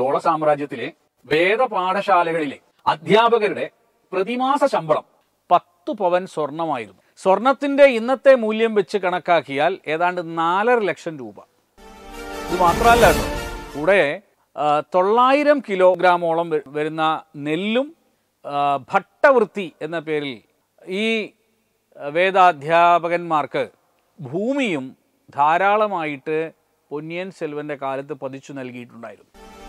ചോള സാമ്രാജ്യത്തിലെ വേദപാഠശാലകളിലെ അധ്യാപകരുടെ പ്രതിമാസ ശമ്പളം 10 പവൻ സ്വർണമായിരുന്നു. സ്വർണത്തിന്റെ ഇന്നത്തെ മൂല്യം വെച്ച് കണക്കാക്കിയാൽ ഏതാണ്ട് 4.5 ലക്ഷം രൂപ. ഇത് മാത്രമല്ല കേട്ടോ, കൂടെ 900 കിലോഗ്രാമോളം വരുന്ന നെല്ലും ഭട്ടവൃത്തി എന്ന പേരിൽ ഈ വേദാധ്യാപകന്മാർക്ക് ഭൂമിയും ധാരാളമായിട്ട് പൊന്നിയിൻ സെൽവൻ്റെ കാലത്ത് പതിച്ചു നൽകിയിട്ടുണ്ടായിരുന്നു.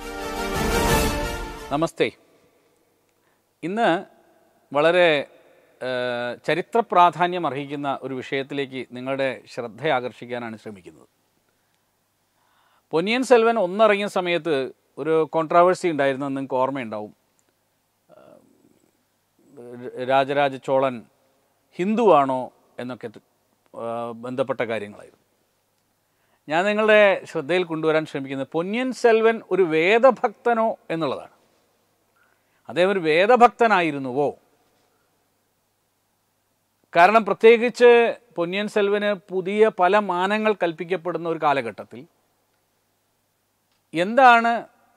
നമസ്തേ. ഇന്ന് വളരെ ചരിത്ര പ്രാധാന്യം അർഹിക്കുന്ന ഒരു വിഷയത്തിലേക്ക് നിങ്ങളുടെ ശ്രദ്ധ ആകർഷിക്കാനാണ് ശ്രമിക്കുന്നത്. പൊന്നിയിൻ സെൽവൻ ഒന്നിറങ്ങിയ സമയത്ത് ഒരു കോൺട്രാവേഴ്സി ഉണ്ടായിരുന്നെന്ന് നിങ്ങൾക്ക് ഓർമ്മയുണ്ടാവും. രാജരാജ ചോളൻ ഹിന്ദുവാണോ എന്നൊക്കെ ബന്ധപ്പെട്ട കാര്യങ്ങളായിരുന്നു. ഞാൻ നിങ്ങളുടെ ശ്രദ്ധയിൽ കൊണ്ടുവരാൻ ശ്രമിക്കുന്നത് പൊന്നിയിൻ സെൽവൻ ഒരു വേദഭക്തനോ എന്നുള്ളതാണ്. അദ്ദേഹം ഒരു വേദഭക്തനായിരുന്നുവോ? കാരണം പ്രത്യേകിച്ച് പൊന്നിയിൻ സെൽവന് പുതിയ പല മാനങ്ങൾ കൽപ്പിക്കപ്പെടുന്ന ഒരു കാലഘട്ടത്തിൽ എന്താണ്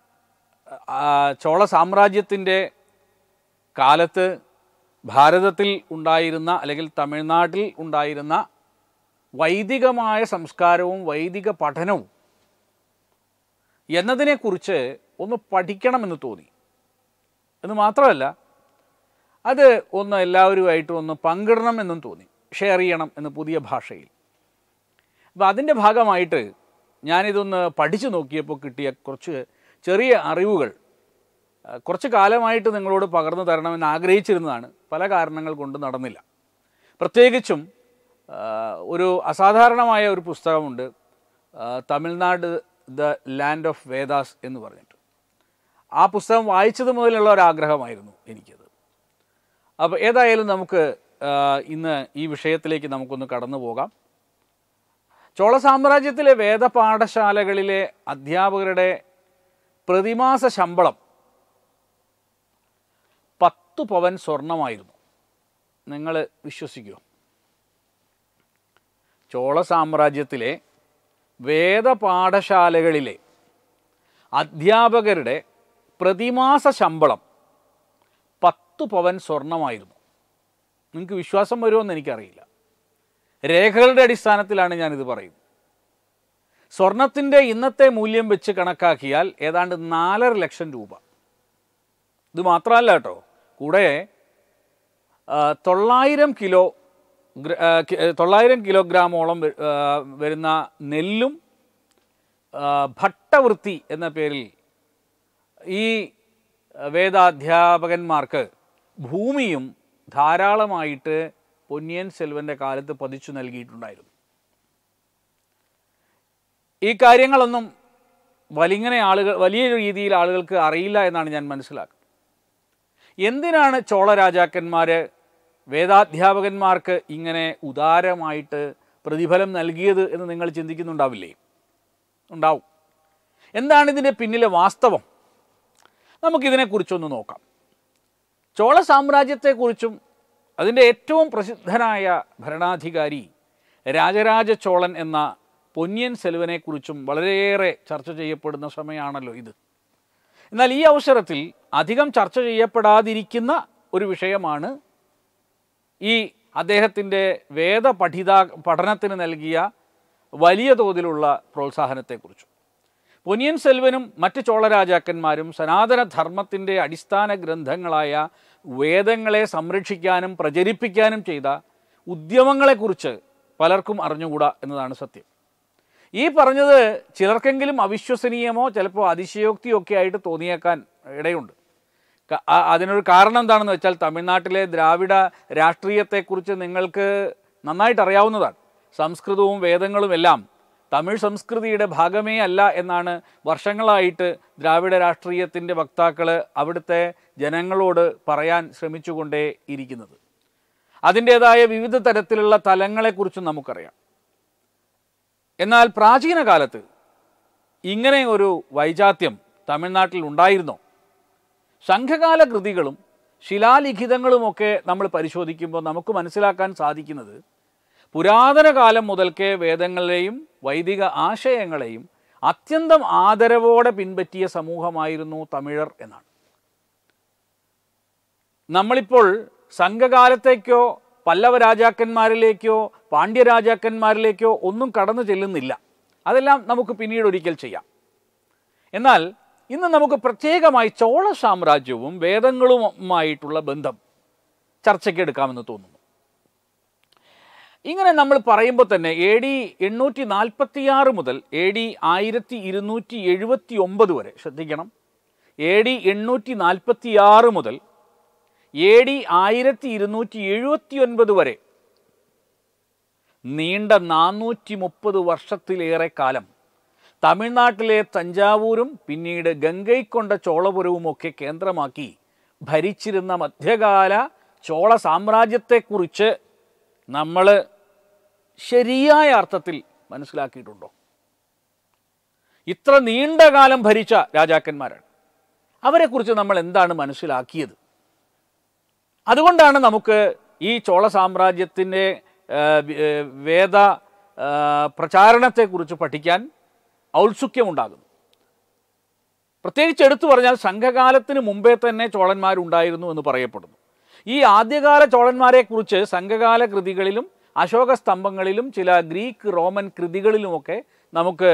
ചോള സാമ്രാജ്യത്തിൻ്റെ കാലത്ത് ഭാരതത്തിൽ ഉണ്ടായിരുന്ന അല്ലെങ്കിൽ തമിഴ്നാട്ടിൽ ഉണ്ടായിരുന്ന വൈദികമായ സംസ്കാരവും വൈദിക പഠനവും എന്നതിനെക്കുറിച്ച് ഒന്ന് പഠിക്കണമെന്ന് തോന്നി. എന്ന് മാത്രമല്ല, അത് ഒന്ന് എല്ലാവരുമായിട്ടും ഒന്ന് പങ്കിടണമെന്നും തോന്നി, ഷെയർ ചെയ്യണം എന്ന് പുതിയ ഭാഷയിൽ. അപ്പോൾ അതിൻ്റെ ഭാഗമായിട്ട് ഞാനിതൊന്ന് പഠിച്ചു നോക്കിയപ്പോൾ കിട്ടിയ കുറച്ച് ചെറിയ അറിവുകൾ കുറച്ച് കാലമായിട്ട് നിങ്ങളോട് പകർന്നു തരണമെന്ന് ആഗ്രഹിച്ചിരുന്നതാണ്. പല കാരണങ്ങൾ കൊണ്ട് നടന്നില്ല. പ്രത്യേകിച്ചും ഒരു അസാധാരണമായ ഒരു പുസ്തകമുണ്ട്, Tamil Nadu the land of Vedas എന്ന് പറഞ്ഞിട്ട്. ആ പുസ്തകം വായിച്ചത് മുതലുള്ള ഒരാഗ്രഹമായിരുന്നു എനിക്കത്. അപ്പോൾ ഏതായാലും നമുക്ക് ഇന്ന് ഈ വിഷയത്തിലേക്ക് നമുക്കൊന്ന് കടന്നു പോകാം. ചോള സാമ്രാജ്യത്തിലെ വേദപാഠശാലകളിലെ അധ്യാപകരുടെ പ്രതിമാസ ശമ്പളം 10 പവൻ സ്വർണമായിരുന്നു. നിങ്ങൾ വിശ്വസിക്കുമോ? ചോള സാമ്രാജ്യത്തിലെ വേദപാഠശാലകളിലെ അധ്യാപകരുടെ പ്രതിമാസ ശമ്പളം 10 പവൻ സ്വർണമായിരുന്നു. നിങ്ങൾക്ക് വിശ്വാസം വരുമോയെന്ന് എനിക്കറിയില്ല. രേഖകളുടെ അടിസ്ഥാനത്തിലാണ് ഞാനിത് പറയുന്നത്. സ്വർണത്തിൻ്റെ ഇന്നത്തെ മൂല്യം വെച്ച് കണക്കാക്കിയാൽ ഏതാണ്ട് 4.5 ലക്ഷം രൂപ. ഇത് മാത്രമല്ല കേട്ടോ, കൂടെ 900 കിലോഗ്രാമോളം വരുന്ന നെല്ലും ഭട്ടവൃത്തി എന്ന പേരിൽ ഈ വേദാധ്യാപകന്മാർക്ക് ഭൂമിയും ധാരാളമായിട്ട് പൊന്നിയിൻ സെൽവൻ്റെ കാലത്ത് പതിച്ചു നൽകിയിട്ടുണ്ടായിരുന്നു. ഈ കാര്യങ്ങളൊന്നും വലിയ രീതിയിൽ ആളുകൾക്ക് അറിയില്ല എന്നാണ് ഞാൻ മനസ്സിലാക്കുന്നത്. എന്തിനാണ് ചോള രാജാക്കന്മാർ വേദാധ്യാപകന്മാർക്ക് ഇങ്ങനെ ഉദാരമായിട്ട് പ്രതിഫലം നൽകിയത് എന്ന് നിങ്ങൾ ചിന്തിക്കുന്നുണ്ടാവില്ലേ? ഉണ്ടാവും. എന്താണ് ഇതിൻ്റെ പിന്നിലെ വാസ്തവം? നമുക്കിതിനെക്കുറിച്ചൊന്ന് നോക്കാം. ചോള സാമ്രാജ്യത്തെക്കുറിച്ചും അതിൻ്റെ ഏറ്റവും പ്രസിദ്ധനായ ഭരണാധികാരി രാജരാജ ചോളൻ എന്ന പൊന്നിയിൻ സെൽവനെക്കുറിച്ചും വളരെയേറെ ചർച്ച ചെയ്യപ്പെടുന്ന സമയമാണല്ലോ ഇത്. എന്നാൽ ഈ അവസരത്തിൽ അധികം ചർച്ച ചെയ്യപ്പെടാതിരിക്കുന്ന ഒരു വിഷയമാണ് ഈ അദ്ദേഹത്തിൻ്റെ പഠനത്തിന് നൽകിയ വലിയ തോതിലുള്ള പ്രോത്സാഹനത്തെക്കുറിച്ചും. പൊന്നിയിൻ സെൽവനും മറ്റ് ചോള രാജാക്കന്മാരും സനാതനധർമ്മത്തിൻ്റെ അടിസ്ഥാന ഗ്രന്ഥങ്ങളായ വേദങ്ങളെ സംരക്ഷിക്കാനും പ്രചരിപ്പിക്കാനും ചെയ്ത ഉദ്യമങ്ങളെക്കുറിച്ച് പലർക്കും അറിഞ്ഞുകൂടാ എന്നതാണ് സത്യം. ഈ പറഞ്ഞത് ചിലർക്കെങ്കിലും അവിശ്വസനീയമോ ചിലപ്പോൾ അതിശയോക്തിയൊക്കെ ആയിട്ട് തോന്നിയേക്കാൻ ഇടയുണ്ട്. അതിനൊരു കാരണം എന്താണെന്ന് വെച്ചാൽ തമിഴ്നാട്ടിലെ ദ്രാവിഡ രാഷ്ട്രീയത്തെക്കുറിച്ച് നിങ്ങൾക്ക് നന്നായിട്ട് അറിയാവുന്നതാണ്. സംസ്കൃതവും വേദങ്ങളും എല്ലാം തമിഴ് സംസ്കൃതിയുടെ ഭാഗമേ അല്ല എന്നാണ് വർഷങ്ങളായിട്ട് ദ്രാവിഡ രാഷ്ട്രീയത്തിൻ്റെ വക്താക്കൾ അവിടുത്തെ ജനങ്ങളോട് പറയാൻ ശ്രമിച്ചുകൊണ്ടേ ഇരിക്കുന്നത്. അതിൻ്റേതായ വിവിധ തരത്തിലുള്ള തലങ്ങളെക്കുറിച്ചും നമുക്കറിയാം. എന്നാൽ പ്രാചീന കാലത്ത് ഇങ്ങനെ ഒരു വൈജാത്യം തമിഴ്നാട്ടിൽ ഉണ്ടായിരുന്നോ? സംഘകാല കൃതികളും ശിലാലിഖിതങ്ങളുമൊക്കെ നമ്മൾ പരിശോധിക്കുമ്പോൾ നമുക്ക് മനസ്സിലാക്കാൻ സാധിക്കുന്നത് പുരാതന കാലം മുതൽക്കേ വേദങ്ങളെയും വൈദിക ആശയങ്ങളെയും അത്യന്തം ആദരവോടെ പിൻപറ്റിയ സമൂഹമായിരുന്നു തമിഴർ എന്നാണ്. നമ്മളിപ്പോൾ സംഘകാലത്തേക്കോ പല്ലവ രാജാക്കന്മാരിലേക്കോ പാണ്ഡ്യ രാജാക്കന്മാരിലേക്കോ ഒന്നും കടന്നു ചെല്ലുന്നില്ല. അതെല്ലാം നമുക്ക് പിന്നീട് ഒരിക്കൽ ചെയ്യാം. എന്നാൽ ഇന്ന് നമുക്ക് പ്രത്യേകമായി ചോള സാമ്രാജ്യവും വേദങ്ങളുമായിട്ടുള്ള ബന്ധം ചർച്ചയ്ക്ക് എടുക്കാമെന്ന് തോന്നുന്നു. ഇങ്ങനെ നമ്മൾ പറയുമ്പോൾ തന്നെ AD 846 മുതൽ AD 1279 വരെ, ശ്രദ്ധിക്കണം, AD 846 മുതൽ AD 1279 വരെ നീണ്ട 430 വർഷത്തിലേറെ കാലം തമിഴ്നാട്ടിലെ തഞ്ചാവൂരും പിന്നീട് ഗംഗൈക്കൊണ്ട ചോളപുരവുമൊക്കെ കേന്ദ്രമാക്കി ഭരിച്ചിരുന്ന മധ്യകാല ചോള സാമ്രാജ്യത്തെക്കുറിച്ച് നമ്മൾ ശരിയായ അർത്ഥത്തിൽ മനസ്സിലാക്കിയിട്ടുണ്ടോ? ഇത്ര നീണ്ട കാലം ഭരിച്ച രാജാക്കന്മാരാണ്. അവരെക്കുറിച്ച് നമ്മൾ എന്താണ് മനസ്സിലാക്കിയത്? അതുകൊണ്ടാണ് നമുക്ക് ഈ ചോള സാമ്രാജ്യത്തിൻ്റെ വേദ പ്രചാരണത്തെക്കുറിച്ച് പഠിക്കാൻ ഔത്സുക്യമുണ്ടാകുന്നു. പ്രത്യേകിച്ച് എടുത്തു പറഞ്ഞാൽ സംഘകാലത്തിന് മുമ്പേ തന്നെ ചോളന്മാരുണ്ടായിരുന്നു എന്ന് പറയപ്പെടുന്നു. ഈ ആദ്യകാല ചോളന്മാരെക്കുറിച്ച് സംഘകാല കൃതികളിലും അശോക സ്തംഭങ്ങളിലും ചില ഗ്രീക്ക് റോമൻ കൃതികളിലുമൊക്കെ നമുക്ക്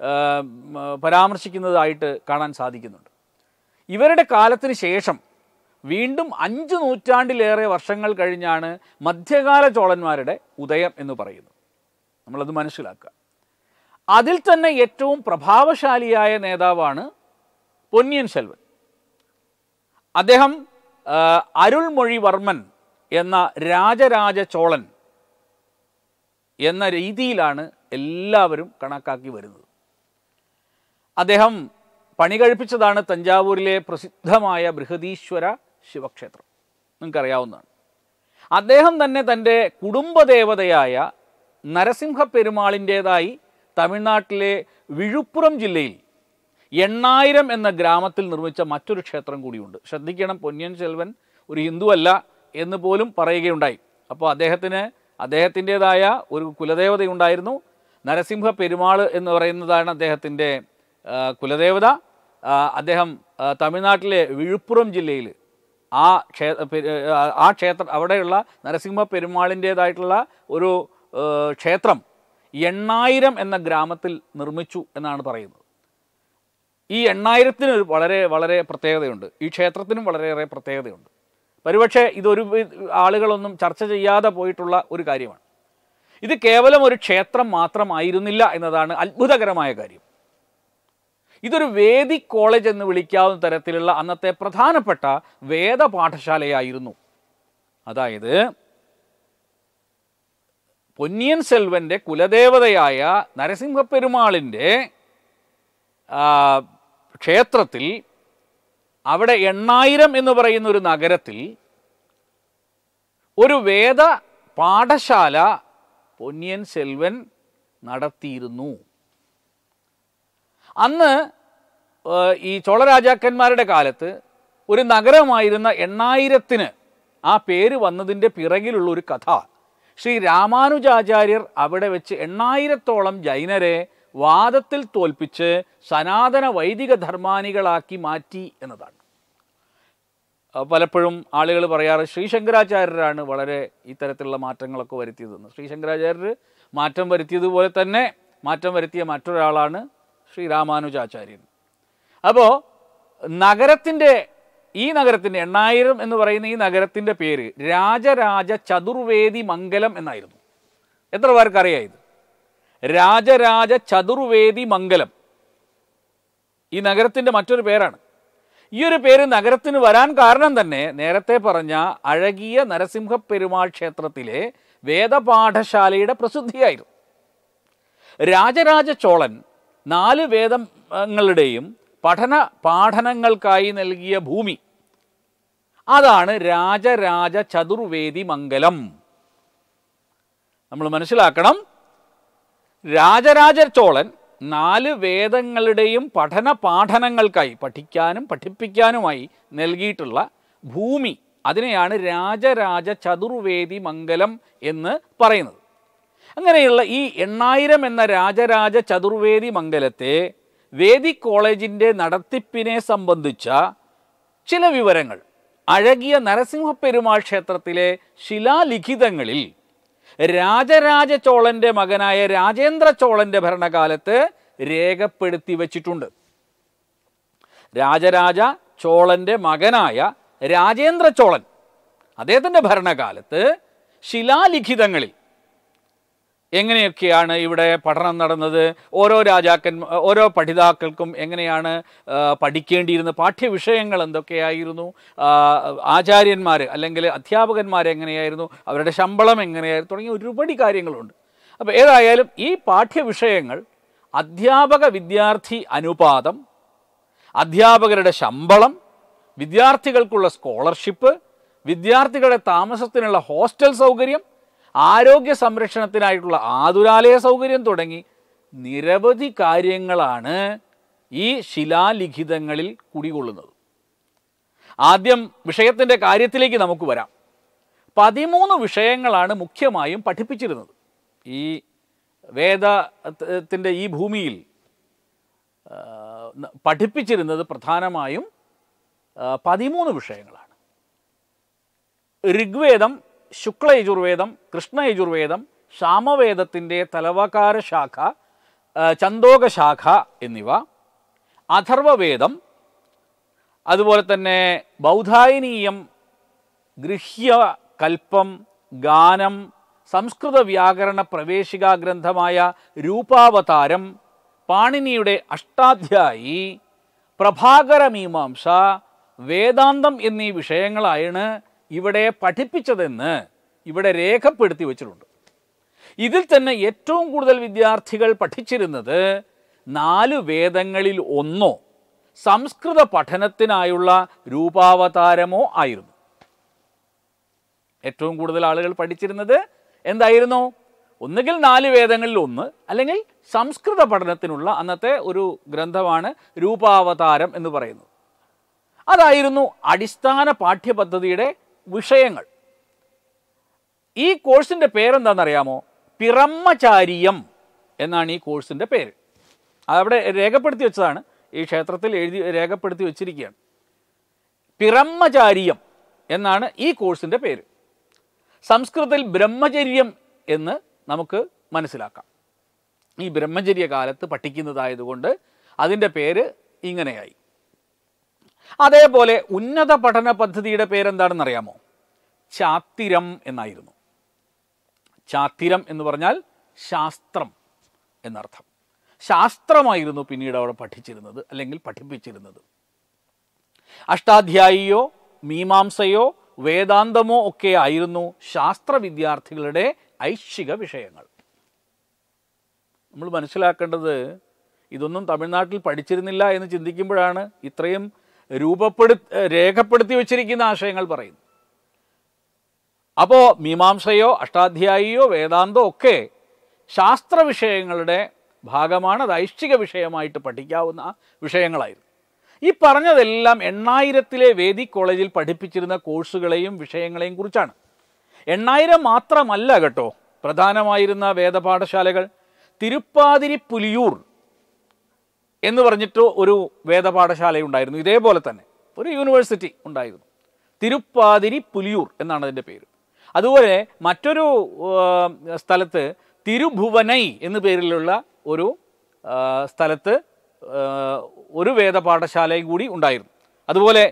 പരാമർശിക്കുന്നതായിട്ട് കാണാൻ സാധിക്കുന്നുണ്ട്. ഇവരുടെ കാലത്തിന് ശേഷം വീണ്ടും 5 നൂറ്റാണ്ടിലേറെ വർഷങ്ങൾ കഴിഞ്ഞാണ് മധ്യകാല ചോളന്മാരുടെ ഉദയം എന്ന് പറയുന്നത്. നമ്മളത് മനസ്സിലാക്കുക. അതിൽ തന്നെ ഏറ്റവും പ്രഭാവശാലിയായ നേതാവാണ് പൊന്നിയിൻ സെൽവൻ. അദ്ദേഹം അരുൾമൊഴിവർമ്മൻ എന്ന രാജരാജ ചോളൻ എന്ന രീതിയിലാണ് എല്ലാവരും കണക്കാക്കി വരുന്നത്. അദ്ദേഹം പണി കഴിപ്പിച്ചതാണ് തഞ്ചാവൂരിലെ പ്രസിദ്ധമായ ബൃഹദീശ്വര ശിവക്ഷേത്രം. നിങ്ങൾക്കറിയാവുന്നതാണ്. അദ്ദേഹം തന്നെ തൻ്റെ കുടുംബദേവതയായ നരസിംഹ പെരുമാളിൻ്റേതായി തമിഴ്നാട്ടിലെ വിഴുപ്പുറം ജില്ലയിൽ 8000 എന്ന ഗ്രാമത്തിൽ നിർമ്മിച്ച മറ്റൊരു ക്ഷേത്രം കൂടിയുണ്ട്. ശ്രദ്ധിക്കണം, പൊന്നിയിൻ സെൽവൻ ഒരു ഹിന്ദു അല്ല എന്ന് പോലും പറയുകയുണ്ടായി. അപ്പോൾ അദ്ദേഹത്തിൻ്റേതായ ഒരു കുലദേവതയുണ്ടായിരുന്നു. നരസിംഹ പെരുമാൾ എന്ന് പറയുന്നതാണ് അദ്ദേഹത്തിൻ്റെ കുലദേവത. അദ്ദേഹം തമിഴ്നാട്ടിലെ വിഴുപ്പുറം ജില്ലയിൽ ആ ക്ഷേത്രം, അവിടെയുള്ള നരസിംഹ പെരുമാളിൻ്റേതായിട്ടുള്ള ഒരു ക്ഷേത്രം 8000 എന്ന ഗ്രാമത്തിൽ നിർമ്മിച്ചു എന്നാണ് പറയുന്നത്. ഈ 8000-ന് വളരെ വളരെ പ്രത്യേകതയുണ്ട്. ഈ ക്ഷേത്രത്തിനും വളരെയേറെ പ്രത്യേകതയുണ്ട്. ഒരുപക്ഷെ ഇതൊരു ആളുകളൊന്നും ചർച്ച ചെയ്യാതെ പോയിട്ടുള്ള ഒരു കാര്യമാണ്. ഇത് കേവലം ഒരു ക്ഷേത്രം മാത്രമായിരുന്നില്ല എന്നതാണ് അത്ഭുതകരമായ കാര്യം. ഇതൊരു വേദിക് കോളേജ് എന്ന് വിളിക്കാവുന്ന തരത്തിലുള്ള അന്നത്തെ പ്രധാനപ്പെട്ട വേദ പാഠശാലയായിരുന്നു. അതായത് പൊന്നിയിൻ സെൽവൻ്റെ കുലദേവതയായ നരസിംഹ പെരുമാളിൻ്റെ ക്ഷേത്രത്തിൽ, അവിടെ 8000 എന്ന് പറയുന്ന ഒരു നഗരത്തിൽ ഒരു വേദ പാഠശാല പൊന്നിയിൻ സെൽവൻ നടത്തിയിരുന്നു. അന്ന് ഈ ചോള രാജാക്കന്മാരുടെ കാലത്ത് ഒരു നഗരമായിരുന്ന 8000-ന് ആ പേര് വന്നതിൻ്റെ പിറകിലുള്ള ഒരു കഥ, ശ്രീ രാമാനുജാചാര്യർ അവിടെ വെച്ച് 8000-ഓളം ജൈനരെ വാദത്തിൽ തോൽപ്പിച്ച് സനാതന വൈദിക ധർമാനികളാക്കി മാറ്റി എന്നതാണ്. പലപ്പോഴും ആളുകൾ പറയാറ് ശ്രീശങ്കരാചാര്യരാണ് വളരെ ഇത്തരത്തിലുള്ള മാറ്റങ്ങളൊക്കെ വരുത്തിയതെന്ന്. ശ്രീശങ്കരാചാര്യർ മാറ്റം വരുത്തിയതുപോലെ തന്നെ മാറ്റം വരുത്തിയ മറ്റൊരാളാണ് ശ്രീ രാമാനുജാചാര്യൻ. അപ്പോൾ ഈ നഗരത്തിൻ്റെ 8000 എന്ന് പറയുന്ന ഈ നഗരത്തിൻ്റെ പേര് രാജരാജ ചതുർവേദി മംഗലം എന്നായിരുന്നു. എത്ര പേർക്കറിയാം ഇത്? രാജരാജ ചതുർവേദി മംഗലം ഈ നഗരത്തിൻ്റെ മറ്റൊരു പേരാണ്. ഈ ഒരു പേര് നഗരത്തിന് വരാൻ കാരണം തന്നെ നേരത്തെ പറഞ്ഞ അഴകിയ നരസിംഹ പെരുമാൾ ക്ഷേത്രത്തിലെ വേദപാഠശാലയുടെ പ്രസിദ്ധിയായിരുന്നു. രാജരാജ ചോളൻ 4 വേദങ്ങളുടെയും പാഠനങ്ങൾക്കായി നൽകിയ ഭൂമി, അതാണ് രാജരാജ ചതുർവേദി മംഗലം. നമ്മൾ മനസ്സിലാക്കണം, രാജരാജ ചോളൻ 4 വേദങ്ങളുടെയും പാഠനങ്ങൾക്കായി പഠിക്കാനും പഠിപ്പിക്കാനുമായി നൽകിയിട്ടുള്ള ഭൂമി, അതിനെയാണ് രാജരാജ ചതുർവേദി മംഗലം എന്ന് പറയുന്നത്. അങ്ങനെയുള്ള ഈ 8000 എന്ന രാജരാജ ചതുർവേദി മംഗലത്തെ വേദിക് കോളേജിൻ്റെ നടത്തിപ്പിനെ സംബന്ധിച്ച ചില വിവരങ്ങൾ അഴകിയ നരസിംഹപ്പെരുമാൾ ക്ഷേത്രത്തിലെ ശിലാലിഖിതങ്ങളിൽ രാജരാജ ചോളൻ്റെ മകനായ രാജേന്ദ്ര ചോളൻ്റെ ഭരണകാലത്ത് രേഖപ്പെടുത്തി വച്ചിട്ടുണ്ട്. രാജരാജ ചോളൻ്റെ മകനായ രാജേന്ദ്ര ചോളൻ അദ്ദേഹത്തിൻ്റെ ഭരണകാലത്ത് ശിലാലിഖിതങ്ങളിൽ എങ്ങനെയൊക്കെയാണ് ഇവിടെ പഠനം നടന്നത്, ഓരോ പഠിതാക്കൾക്കും എങ്ങനെയാണ് പഠിക്കേണ്ടിയിരുന്നത്, പാഠ്യവിഷയങ്ങൾ എന്തൊക്കെയായിരുന്നു, ആചാര്യന്മാർ അല്ലെങ്കിൽ അധ്യാപകന്മാർ എങ്ങനെയായിരുന്നു, അവരുടെ ശമ്പളം എങ്ങനെയായിരുന്നു, തുടങ്ങിയ ഒരുപാട് കാര്യങ്ങളുണ്ട്. അപ്പോൾ ഏതായാലും ഈ പാഠ്യവിഷയങ്ങൾ അധ്യാപക വിദ്യാർത്ഥി അനുപാതം, അധ്യാപകരുടെ ശമ്പളം, വിദ്യാർത്ഥികൾക്കുള്ള സ്കോളർഷിപ്പ്, വിദ്യാർത്ഥികളുടെ താമസത്തിനുള്ള ഹോസ്റ്റൽ സൗകര്യം, ആരോഗ്യ സംരക്ഷണത്തിനായിട്ടുള്ള ആതുരാലയ സൗകര്യം തുടങ്ങി നിരവധി കാര്യങ്ങളാണ് ഈ ശിലാലിഖിതങ്ങളിൽ കുടികൊള്ളുന്നത്. ആദ്യം വിഷയത്തിൻ്റെ കാര്യത്തിലേക്ക് നമുക്ക് വരാം. 13 വിഷയങ്ങളാണ് മുഖ്യമായും പഠിപ്പിച്ചിരുന്നത്. ഈ വേദത്തിൻ്റെ ഈ ഭൂമിയിൽ പഠിപ്പിച്ചിരുന്നത് പ്രധാനമായും 13 വിഷയങ്ങളാണ്. ഋഗ്വേദം, ശുക്ലയജുർവേദം, കൃഷ്ണയജുർവേദം, സാമവേദത്തിൻ്റെ തലവകാര ശാഖ, ചന്തോക ശാഖ എന്നിവ, അഥർവവേദം, അതുപോലെ തന്നെ ബൗധായനീയം, ഗൃഹ്യ, കൽപ്പം, ഗാനം, സംസ്കൃത വ്യാകരണ പ്രവേശിക ഗ്രന്ഥമായ രൂപാവതാരം, പാണിനിയുടെ അഷ്ടാധ്യായി, പ്രഭാകരമീമാംസ, വേദാന്തം എന്നീ വിഷയങ്ങളാണ് ഇവിടെ പഠിപ്പിച്ചതെന്ന് ഇവിടെ രേഖപ്പെടുത്തി വച്ചിട്ടുണ്ട്. ഇതിൽ തന്നെ ഏറ്റവും കൂടുതൽ വിദ്യാർത്ഥികൾ പഠിച്ചിരുന്നത് 4 വേദങ്ങളിൽ ഒന്നോ സംസ്കൃത പഠനത്തിനായുള്ള രൂപാവതാരമോ ആയിരുന്നു. ഏറ്റവും കൂടുതൽ ആളുകൾ പഠിച്ചിരുന്നത് എന്തായിരുന്നു? ഒന്നുകിൽ 4 വേദങ്ങളിൽ ഒന്ന്, അല്ലെങ്കിൽ സംസ്കൃത പഠനത്തിനുള്ള അന്നത്തെ ഒരു ഗ്രന്ഥമാണ് രൂപാവതാരം എന്ന് പറയുന്നത്. അതായിരുന്നു അടിസ്ഥാന പാഠ്യപദ്ധതിയുടെ വിഷയങ്ങൾ. ഈ കോഴ്സിൻ്റെ പേരെന്താണെന്നറിയാമോ? പിറമ്മചാരിയം എന്നാണ് ഈ കോഴ്സിൻ്റെ പേര്. അതവിടെ രേഖപ്പെടുത്തി വെച്ചതാണ്, ഈ ക്ഷേത്രത്തിൽ രേഖപ്പെടുത്തി വെച്ചിരിക്കുകയാണ്. പിറമ്മചാരിയം എന്നാണ് ഈ കോഴ്സിൻ്റെ പേര്. സംസ്കൃതത്തിൽ ബ്രഹ്മചര്യം എന്ന് നമുക്ക് മനസ്സിലാക്കാം. ഈ ബ്രഹ്മചര്യ കാലത്ത് പഠിക്കുന്നതായതുകൊണ്ട് അതിൻ്റെ പേര് ഇങ്ങനെയായി. അതേപോലെ ഉന്നത പഠന പദ്ധതിയുടെ പേരെന്താണെന്നറിയാമോ? ചാത്തിരം എന്നായിരുന്നു. ചാത്തിരം എന്ന് പറഞ്ഞാൽ ശാസ്ത്രം എന്നർത്ഥം. ശാസ്ത്രമായിരുന്നു പിന്നീട് അവിടെ പഠിച്ചിരുന്നത് അല്ലെങ്കിൽ പഠിപ്പിച്ചിരുന്നത്. അഷ്ടാധ്യായിയോ മീമാംസയോ വേദാന്തമോ ഒക്കെ ആയിരുന്നു ശാസ്ത്ര വിദ്യാർത്ഥികളുടെ ഐച്ഛിക വിഷയങ്ങൾ. നമ്മൾ മനസ്സിലാക്കേണ്ടത് ഇതൊന്നും തമിഴ്നാട്ടിൽ പഠിച്ചിരുന്നില്ല എന്ന് ചിന്തിക്കുമ്പോഴാണ് ഇത്രയും രേഖപ്പെടുത്തി വച്ചിരിക്കുന്ന ആശയങ്ങൾ പറയുന്നത്. അപ്പോൾ മീമാംസയോ അഷ്ടാധ്യായിയോ വേദാന്തോ ഒക്കെ ശാസ്ത്ര വിഷയങ്ങളുടെ ഭാഗമാണ്. അത് ഐച്ഛിക വിഷയമായിട്ട് പഠിക്കാവുന്ന വിഷയങ്ങളായിരുന്നു. ഈ പറഞ്ഞതെല്ലാം 8000 വേദിക് കോളേജിൽ പഠിപ്പിച്ചിരുന്ന കോഴ്സുകളെയും വിഷയങ്ങളെയും കുറിച്ചാണ്. 8000 മാത്രമല്ല കേട്ടോ പ്രധാനമായിരുന്ന വേദപാഠശാലകൾ. തിരുപ്പാതിരിപ്പുലിയൂർ എന്ന് പറഞ്ഞിട്ട് ഒരു വേദപാഠശാലയുണ്ടായിരുന്നു. ഇതേപോലെ തന്നെ ഒരു യൂണിവേഴ്സിറ്റി ഉണ്ടായിരുന്നു. തിരുപ്പാതിരിപ്പുലിയൂർ എന്നാണ് അതിൻ്റെ പേര്. അതുപോലെ മറ്റൊരു സ്ഥലത്ത് തിരുഭുവനൈ എന്ന പേരിലുള്ള ഒരു സ്ഥലത്ത് ഒരു വേദപാഠശാലയും കൂടി ഉണ്ടായിരുന്നു. അതുപോലെ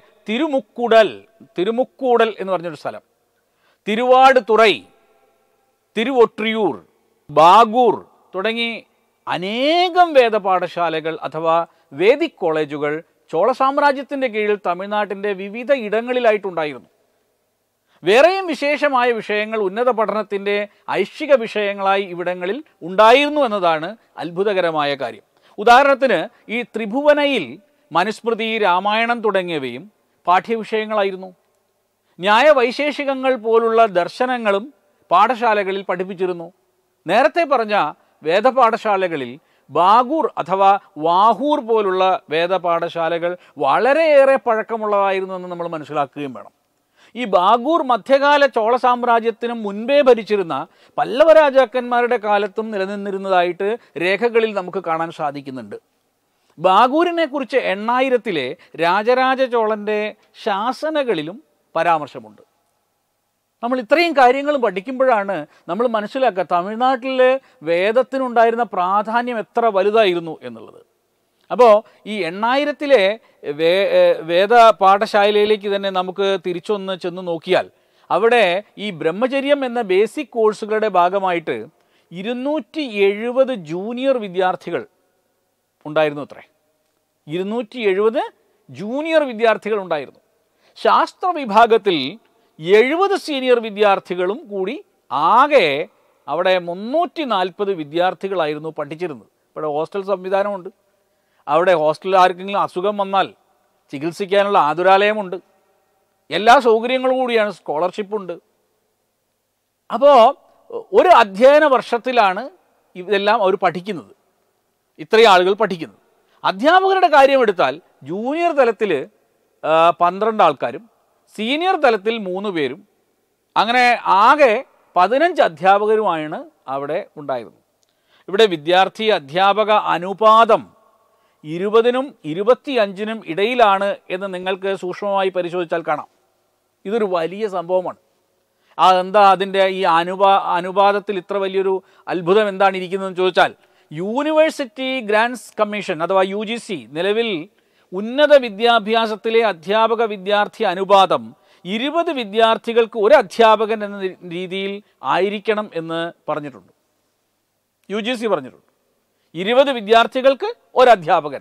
തിരുമുക്കൂടൽ എന്ന് പറഞ്ഞൊരു സ്ഥലം, തിരുവാടുതുറൈ, തിരുവൊട്രിയൂർ, ബാഗൂർ തുടങ്ങി അനേകം വേദപാഠശാലകൾ അഥവാ വേദിക് കോളേജുകൾ ചോള സാമ്രാജ്യത്തിൻ്റെ കീഴിൽ തമിഴ്നാട്ടിൻ്റെ വിവിധ ഇടങ്ങളിലായിട്ടുണ്ടായിരുന്നു. വേറെയും വിശേഷമായ വിഷയങ്ങൾ ഉന്നത പഠനത്തിൻ്റെ ഐച്ഛിക വിഷയങ്ങളായി ഇവിടങ്ങളിൽ ഉണ്ടായിരുന്നു എന്നതാണ് അത്ഭുതകരമായ കാര്യം. ഉദാഹരണത്തിന് ഈ ത്രിഭുവനയിൽ മനുസ്മൃതി, രാമായണം തുടങ്ങിയവയും പാഠ്യവിഷയങ്ങളായിരുന്നു. ന്യായവൈശേഷികങ്ങൾ പോലുള്ള ദർശനങ്ങളും പാഠശാലകളിൽ പഠിപ്പിച്ചിരുന്നു. നേരത്തെ പറഞ്ഞ വേദപാഠശാലകളിൽ ബാഗൂർ അഥവാ വാഹൂർ പോലുള്ള വേദപാഠശാലകൾ വളരെയേറെ പഴക്കമുള്ളതായിരുന്നു എന്ന് നമ്മൾ മനസ്സിലാക്കുകയും വേണം. ഈ ബാഗൂർ മധ്യകാല ചോള സാമ്രാജ്യത്തിനും മുൻപേ ഭരിച്ചിരുന്ന പല്ലവ രാജാക്കന്മാരുടെ കാലത്തും നിലനിന്നിരുന്നതായിട്ട് രേഖകളിൽ നമുക്ക് കാണാൻ സാധിക്കുന്നുണ്ട്. ബാഗൂരിനെ കുറിച്ച് 8000-ലെ രാജരാജ ചോളൻ്റെ ശാസനകളിലും പരാമർശമുണ്ട്. നമ്മൾ ഇത്രയും കാര്യങ്ങൾ പഠിക്കുമ്പോഴാണ് നമ്മൾ മനസ്സിലാക്കുക തമിഴ്നാട്ടിൽ വേദത്തിനുണ്ടായിരുന്ന പ്രാധാന്യം എത്ര വലുതായിരുന്നു എന്നുള്ളത്. അപ്പോൾ ഈ 8000-ലെ വേദ പാഠശാലയിലേക്ക് തന്നെ നമുക്ക് തിരിച്ചൊന്ന് ചെന്ന് നോക്കിയാൽ അവിടെ ഈ ബ്രഹ്മചര്യം എന്ന ബേസിക് കോഴ്സുകളുടെ ഭാഗമായിട്ട് 270 ജൂനിയർ വിദ്യാർത്ഥികൾ ഉണ്ടായിരുന്നു. അത്രേ 270 ജൂനിയർ വിദ്യാർത്ഥികൾ ഉണ്ടായിരുന്നു. ശാസ്ത്ര വിഭാഗത്തിൽ 70 സീനിയർ വിദ്യാർത്ഥികളും കൂടി ആകെ അവിടെ 340 വിദ്യാർത്ഥികളായിരുന്നു പഠിച്ചിരുന്നത്. ഇവിടെ ഹോസ്റ്റൽ സംവിധാനമുണ്ട്. അവിടെ ഹോസ്റ്റലിൽ ആർക്കെങ്കിലും അസുഖം വന്നാൽ ചികിത്സിക്കാനുള്ള ആതുരാലയമുണ്ട്. എല്ലാ സൗകര്യങ്ങളും കൂടിയാണ്, സ്കോളർഷിപ്പുണ്ട്. അപ്പോൾ ഒരു അധ്യയന വർഷത്തിലാണ് ഇതെല്ലാം അവർ പഠിക്കുന്നത്, ഇത്രയും ആളുകൾ പഠിക്കുന്നത്. അധ്യാപകരുടെ കാര്യം എടുത്താൽ ജൂനിയർ തലത്തിൽ 12 ആൾക്കാരും സീനിയർ തലത്തിൽ 3 പേരും, അങ്ങനെ ആകെ 15 അധ്യാപകരുമാണ് അവിടെ ഉണ്ടായിരുന്നത്. ഇവിടെ വിദ്യാർത്ഥി അധ്യാപക അനുപാതം 20-നും 25-നും ഇടയിലാണ് എന്ന് നിങ്ങൾക്ക് സൂക്ഷ്മമായി പരിശോധിച്ചാൽ കാണാം. ഇതൊരു വലിയ സംഭവമാണ്. അതെന്താ അതിൻ്റെ ഈ അനുപാതത്തിൽ ഇത്ര വലിയൊരു അത്ഭുതം എന്താണ് ഇരിക്കുന്നതെന്ന് ചോദിച്ചാൽ, യൂണിവേഴ്സിറ്റി ഗ്രാൻസ് കമ്മീഷൻ അഥവാ UGC നിലവിൽ ഉന്നത വിദ്യാഭ്യാസത്തിലെ അധ്യാപക വിദ്യാർത്ഥി അനുപാതം 20 വിദ്യാർത്ഥികൾക്ക് ഒരു അധ്യാപകൻ എന്ന രീതിയിൽ ആയിരിക്കണം എന്ന് പറഞ്ഞിട്ടുണ്ട്. UGC പറഞ്ഞിട്ടുണ്ട് 20 വിദ്യാർത്ഥികൾക്ക് ഒരു അധ്യാപകൻ.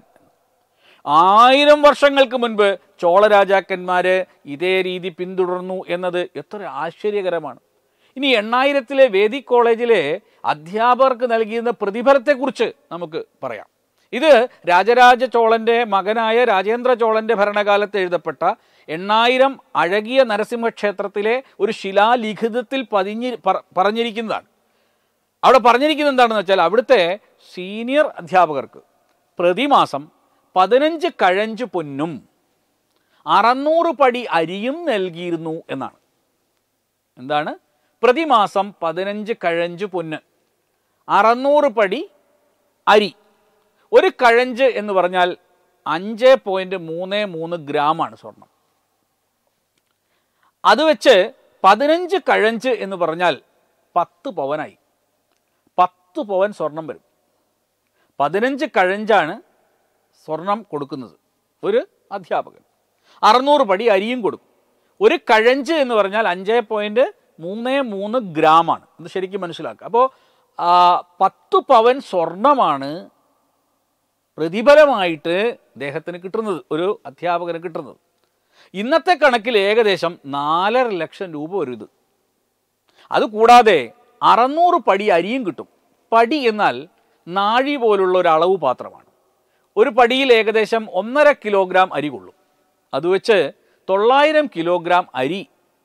1000 വർഷങ്ങൾക്ക് മുൻപ് ചോള രാജാക്കന്മാർ ഇതേ രീതി പിന്തുടർന്നു എന്നത് എത്ര ആശ്ചര്യകരമാണ്. ഇനി 8000-ലെ വേദിക് കോളേജിലെ അധ്യാപകർക്ക് നൽകിയിരുന്ന പ്രതിഫലത്തെക്കുറിച്ച് നമുക്ക് പറയാം. ഇത് രാജരാജ ചോളൻ്റെ മകനായ രാജേന്ദ്ര ചോളൻ്റെ ഭരണകാലത്ത് എഴുതപ്പെട്ട 8000 അഴകിയ നരസിംഹക്ഷേത്രത്തിലെ ഒരു ശിലാലിഖിതത്തിൽ പറഞ്ഞിരിക്കുന്നതാണ്. അവിടെ പറഞ്ഞിരിക്കുന്നത് എന്താണെന്ന് വെച്ചാൽ, അവിടുത്തെ സീനിയർ അധ്യാപകർക്ക് പ്രതിമാസം 15 കഴഞ്ച് പൊന്നും 600 പടി അരിയും നൽകിയിരുന്നു എന്നാണ്. എന്താണ്? പ്രതിമാസം 15 കഴഞ്ച് പൊന്ന്, 600 പടി അരി. ഒരു കഴഞ്ച് എന്ന് പറഞ്ഞാൽ 5.33 ഗ്രാമാണ് സ്വർണം. അത് വെച്ച് 15 കഴഞ്ച് എന്ന് പറഞ്ഞാൽ 10 പവനായി. 10 പവൻ സ്വർണം വരും. 15 കഴഞ്ചാണ് സ്വർണം കൊടുക്കുന്നത് ഒരു അധ്യാപകൻ. 600 പടി അരിയും കൊടുക്കും. ഒരു കഴഞ്ച് എന്ന് പറഞ്ഞാൽ 5.33 ഗ്രാമാണ്. ഇത് ശരിക്കും മനസ്സിലാക്കുക. അപ്പോൾ 10 പവൻ സ്വർണമാണ് പ്രതിഫലമായിട്ട് അദ്ദേഹത്തിന് കിട്ടുന്നത്, ഒരു അധ്യാപകന് കിട്ടുന്നത്. ഇന്നത്തെ കണക്കിൽ ഏകദേശം 4.5 ലക്ഷം രൂപ വരും ഇത്. അതുകൂടാതെ 600 പടി അരിയും കിട്ടും. പടി എന്നാൽ നാഴി പോലുള്ള ഒരു അളവ് പാത്രമാണ്. ഒരു പടിയിൽ ഏകദേശം 1.5 കിലോഗ്രാം അരി കൊള്ളും. അത് വെച്ച് 900 കിലോഗ്രാം അരി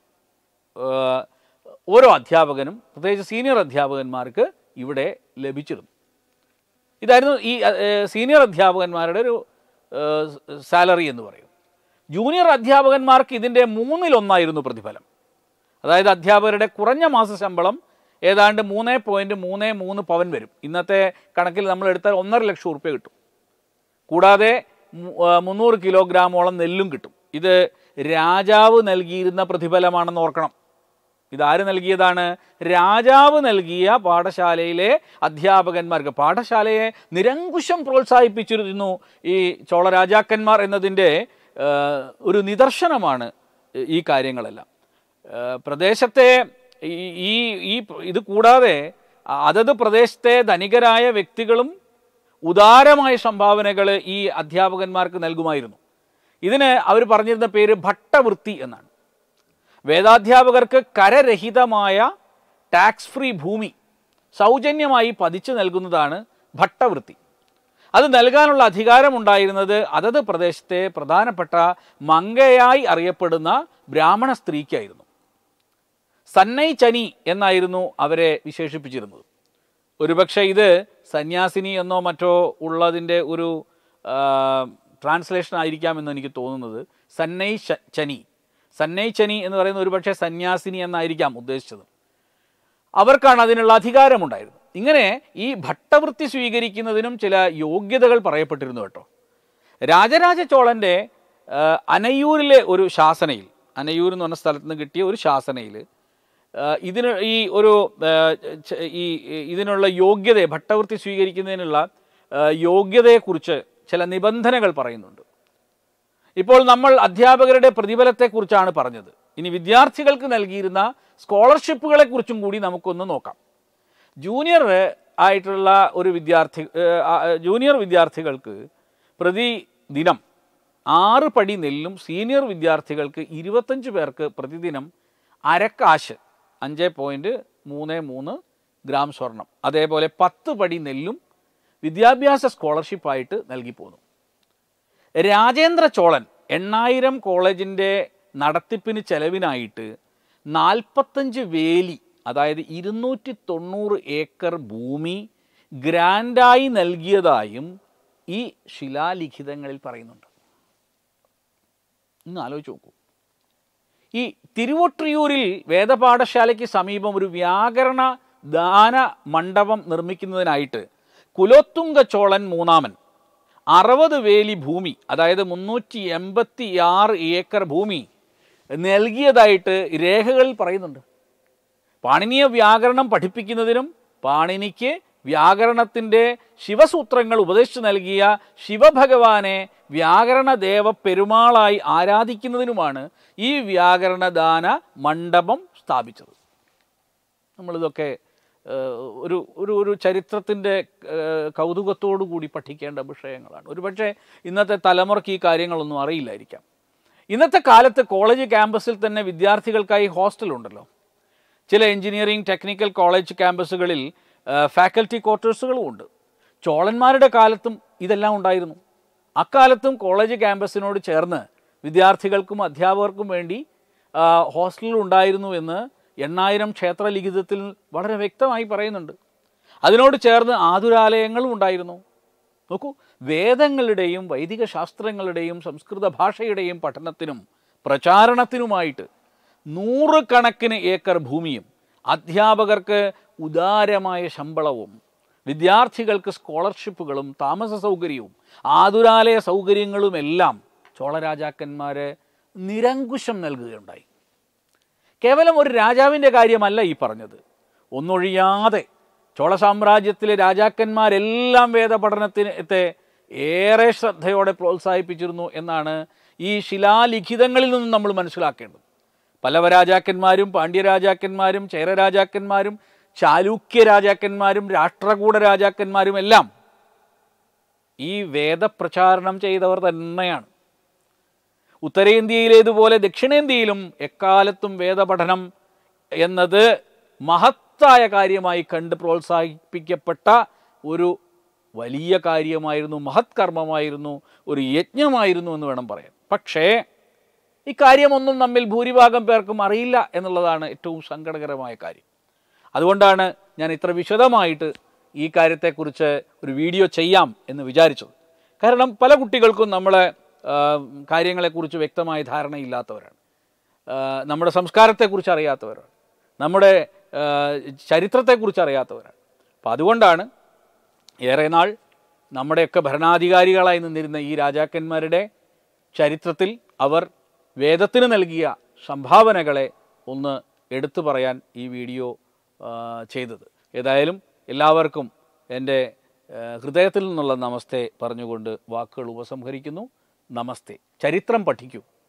ഓരോ അധ്യാപകനും, പ്രത്യേകിച്ച് സീനിയർ അധ്യാപകന്മാർക്ക് ഇവിടെ ലഭിച്ചിരുന്നു. ഇതായിരുന്നു ഈ സീനിയർ അധ്യാപകന്മാരുടെ ഒരു സാലറി എന്ന് പറയും. ജൂനിയർ അധ്യാപകന്മാർക്ക് ഇതിൻ്റെ 1/3 പ്രതിഫലം. അതായത് അധ്യാപകരുടെ കുറഞ്ഞ മാസ ശമ്പളം ഏതാണ്ട് 3.33 പവൻ വരും. ഇന്നത്തെ കണക്കിൽ നമ്മൾ എടുത്താൽ 1.5 ലക്ഷം ഉറുപ്പ്യ കിട്ടും. കൂടാതെ 300 കിലോഗ്രാമോളം നെല്ലും കിട്ടും. ഇത് രാജാവ് നൽകിയിരുന്ന പ്രതിഫലമാണെന്ന് ഓർക്കണം. ഇതാര് നൽകിയതാണ്? രാജാവ് നൽകിയ പാഠശാലയിലെ അധ്യാപകന്മാർക്ക്. പാഠശാലയെ നിരങ്കുശം പ്രോത്സാഹിപ്പിച്ചിരുന്നു ഈ ചോള രാജാക്കന്മാർ എന്നതിൻ്റെ ഒരു നിദർശനമാണ് ഈ കാര്യങ്ങളെല്ലാം. പ്രദേശത്തെ ഇത് കൂടാതെ അതത് പ്രദേശത്തെ ധനികരായ വ്യക്തികളും ഉദാരമായ സംഭാവനകൾ ഈ അധ്യാപകന്മാർക്ക് നൽകുമായിരുന്നു. ഇതിന് അവർ പറഞ്ഞിരുന്ന പേര് ഭട്ടവൃത്തി എന്നാണ്. വേദാധ്യാപകർക്ക് കരരഹിതമായ ടാക്സ് ഫ്രീ ഭൂമി സൗജന്യമായി പതിച്ചു നൽകുന്നതാണ് ഭട്ടവൃത്തി. അത് നൽകാനുള്ള അധികാരമുണ്ടായിരുന്നത് അതത് പ്രദേശത്തെ പ്രധാനപ്പെട്ട മങ്കയായി അറിയപ്പെടുന്ന ബ്രാഹ്മണ സ്ത്രീക്കായിരുന്നു. സന്നൈ ചനി എന്നായിരുന്നു അവരെ വിശേഷിപ്പിച്ചിരുന്നത്. ഒരുപക്ഷെ ഇത് സന്യാസിനി എന്നോ മറ്റോ ഉള്ളതിൻ്റെ ഒരു ട്രാൻസ്ലേഷൻ ആയിരിക്കാമെന്ന് എനിക്ക് തോന്നുന്നത്. സന്നൈ ചനി, സന്നൈച്ചനി എന്ന് പറയുന്ന ഒരുപക്ഷെ സന്യാസിനി എന്നായിരിക്കാം ഉദ്ദേശിച്ചത്. അവർക്കാണ് അതിനുള്ള അധികാരമുണ്ടായിരുന്നത്. ഇങ്ങനെ ഈ ഭട്ടവൃത്തി സ്വീകരിക്കുന്നതിനും ചില യോഗ്യതകൾ പറയപ്പെട്ടിരുന്നു കേട്ടോ. രാജരാജ ചോളൻ്റെ അനയൂരിലെ ഒരു ശാസനയിൽ, അനയൂർ എന്ന് പറഞ്ഞ സ്ഥലത്ത് നിന്ന് കിട്ടിയ ഒരു ശാസനയിൽ ഇതിനുള്ള യോഗ്യതയെ, ഭട്ടവൃത്തി സ്വീകരിക്കുന്നതിനുള്ള യോഗ്യതയെക്കുറിച്ച് ചില നിബന്ധനകൾ പറയുന്നുണ്ട്. ഇപ്പോൾ നമ്മൾ അധ്യാപകരുടെ പ്രതിഫലത്തെക്കുറിച്ചാണ് പറഞ്ഞത്. ഇനി വിദ്യാർത്ഥികൾക്ക് നൽകിയിരുന്ന സ്കോളർഷിപ്പുകളെക്കുറിച്ചും കൂടി നമുക്കൊന്ന് നോക്കാം. ജൂനിയർ വിദ്യാർത്ഥികൾക്ക് പ്രതിദിനം 6 പടി നെല്ലും, സീനിയർ വിദ്യാർത്ഥികൾക്ക് 25 പേർക്ക് പ്രതിദിനം അരക്കാശ് 5.33 ഗ്രാം സ്വർണം, അതേപോലെ 10 പടി നെല്ലും വിദ്യാഭ്യാസ സ്കോളർഷിപ്പായിട്ട് നൽകി പോന്നു. രാജേന്ദ്ര ചോളൻ 8000 കോളേജിൻ്റെ നടത്തിപ്പിന് ചെലവിനായിട്ട് 45 വേലി, അതായത് 290 ഏക്കർ ഭൂമി ഗ്രാൻഡായി നൽകിയതായും ഈ ശിലാലിഖിതങ്ങളിൽ പറയുന്നുണ്ട്. ഒന്ന് ആലോചിച്ച് നോക്കൂ. ഈ തിരുവൊട്രിയൂരിൽ വേദപാഠശാലയ്ക്ക് സമീപം ഒരു വ്യാകരണ ദാന മണ്ഡപം നിർമ്മിക്കുന്നതിനായിട്ട് കുലോത്തുംഗ ചോളൻ മൂന്നാമൻ 60 വേലി ഭൂമി, അതായത് 386 ഏക്കർ ഭൂമി നൽകിയതായിട്ട് രേഖകളിൽ പറയുന്നുണ്ട്. പാണിനീയ വ്യാകരണം പഠിപ്പിക്കുന്നതിനും പാണിനിക്ക് വ്യാകരണത്തിൻ്റെ ശിവസൂത്രങ്ങൾ ഉപദേശിച്ചു നൽകിയ ശിവഭഗവാനെ വ്യാകരണദേവ പെരുമാളായി ആരാധിക്കുന്നതിനുമാണ് ഈ വ്യാകരണദാന മണ്ഡപം സ്ഥാപിച്ചത്. നമ്മളിതൊക്കെ ഒരു ചരിത്രത്തിൻ്റെ കൗതുകത്തോടു കൂടി പഠിക്കേണ്ട വിഷയങ്ങളാണ്. ഒരുപക്ഷെ ഇന്നത്തെ തലമുറയ്ക്ക് ഈ കാര്യങ്ങളൊന്നും അറിയില്ലായിരിക്കാം. ഇന്നത്തെ കാലത്ത് കോളേജ് ക്യാമ്പസിൽ തന്നെ വിദ്യാർത്ഥികൾക്കായി ഹോസ്റ്റലുണ്ടല്ലോ. ചില എഞ്ചിനീയറിംഗ് ടെക്നിക്കൽ കോളേജ് ക്യാമ്പസുകളിൽ ഫാക്കൽറ്റി ക്വാർട്ടേഴ്സുകളും ഉണ്ട്. ചോളന്മാരുടെ കാലത്തും ഇതെല്ലാം ഉണ്ടായിരുന്നു. അക്കാലത്തും കോളേജ് ക്യാമ്പസിനോട് ചേർന്ന് വിദ്യാർത്ഥികൾക്കും അധ്യാപകർക്കും വേണ്ടി ഹോസ്റ്റലുകൾ ഉണ്ടായിരുന്നു എന്ന് 8000 ക്ഷേത്രലിഖിതത്തിൽ വളരെ വ്യക്തമായി പറയുന്നുണ്ട്. അതിനോട് ചേർന്ന് ആതുരാലയങ്ങളും ഉണ്ടായിരുന്നു. നോക്കൂ, വേദങ്ങളുടെയും വൈദിക ശാസ്ത്രങ്ങളുടെയും സംസ്കൃത ഭാഷയുടെയും പഠനത്തിനും പ്രചാരണത്തിനുമായിട്ട് 100 കണക്കിന് ഏക്കർ ഭൂമിയും, അധ്യാപകർക്ക് ഉദാരമായ ശമ്പളവും, വിദ്യാർത്ഥികൾക്ക് സ്കോളർഷിപ്പുകളും താമസ സൗകര്യവും ആതുരാലയ സൗകര്യങ്ങളുമെല്ലാം ചോളരാജാക്കന്മാർ നിരങ്കുശം നൽകുകയുണ്ടായി. കേവലം ഒരു രാജാവിൻ്റെ കാര്യമല്ല ഈ പറഞ്ഞത്. ഒന്നൊഴിയാതെ ചോള സാമ്രാജ്യത്തിലെ രാജാക്കന്മാരെല്ലാം വേദപഠനത്തെ ഏറെ ശ്രദ്ധയോടെ പ്രോത്സാഹിപ്പിച്ചിരുന്നു എന്നാണ് ഈ ശിലാലിഖിതങ്ങളിൽ നിന്നും നമ്മൾ മനസ്സിലാക്കേണ്ടത്. പല്ലവ രാജാക്കന്മാരും പാണ്ഡ്യരാജാക്കന്മാരും ചേരരാജാക്കന്മാരും ചാലൂക്യ രാജാക്കന്മാരും രാഷ്ട്രകൂട രാജാക്കന്മാരും എല്ലാം ഈ വേദപ്രചാരണം ചെയ്തവർ തന്നെയാണ്. ഉത്തരേന്ത്യയിലേതുപോലെ ദക്ഷിണേന്ത്യയിലും എക്കാലത്തും വേദപഠനം എന്നത് മഹത്തായ കാര്യമായി കണ്ട് പ്രോത്സാഹിപ്പിക്കപ്പെട്ട ഒരു വലിയ കാര്യമായിരുന്നു, മഹത് കർമ്മമായിരുന്നു, ഒരു യജ്ഞമായിരുന്നു എന്ന് വേണം പറയാൻ. പക്ഷേ ഇക്കാര്യമൊന്നും നമ്മിൽ ഭൂരിഭാഗം പേർക്കും അറിയില്ല എന്നുള്ളതാണ് ഏറ്റവും സങ്കടകരമായ കാര്യം. അതുകൊണ്ടാണ് ഞാൻ ഇത്ര വിശദമായിട്ട് ഈ കാര്യത്തെക്കുറിച്ച് ഒരു വീഡിയോ ചെയ്യാം എന്ന് വിചാരിച്ചത്. കാരണം പല കുട്ടികൾക്കും നമ്മളെ കാര്യങ്ങളെക്കുറിച്ച് വ്യക്തമായ ധാരണയില്ലാത്തവരാണ്, നമ്മുടെ സംസ്കാരത്തെക്കുറിച്ച് അറിയാത്തവരാണ്, നമ്മുടെ ചരിത്രത്തെക്കുറിച്ച് അറിയാത്തവരാണ്. അപ്പം അതുകൊണ്ടാണ് ഏറെ നാൾ നമ്മുടെയൊക്കെ ഭരണാധികാരികളായി നിന്നിരുന്ന ഈ രാജാക്കന്മാരുടെ ചരിത്രത്തിൽ അവർ വേദത്തിന് നൽകിയ സംഭാവനകളെ ഒന്ന് എടുത്തു പറയാൻ ഈ വീഡിയോ ചെയ്തത്. ഏതായാലും എല്ലാവർക്കും എൻ്റെ ഹൃദയത്തിൽ നിന്നുള്ള നമസ്തേ പറഞ്ഞുകൊണ്ട് വാക്കുകൾ ഉപസംഹരിക്കുന്നു. നമസ്തേ. ചരിത്രം പഠിക്കൂ.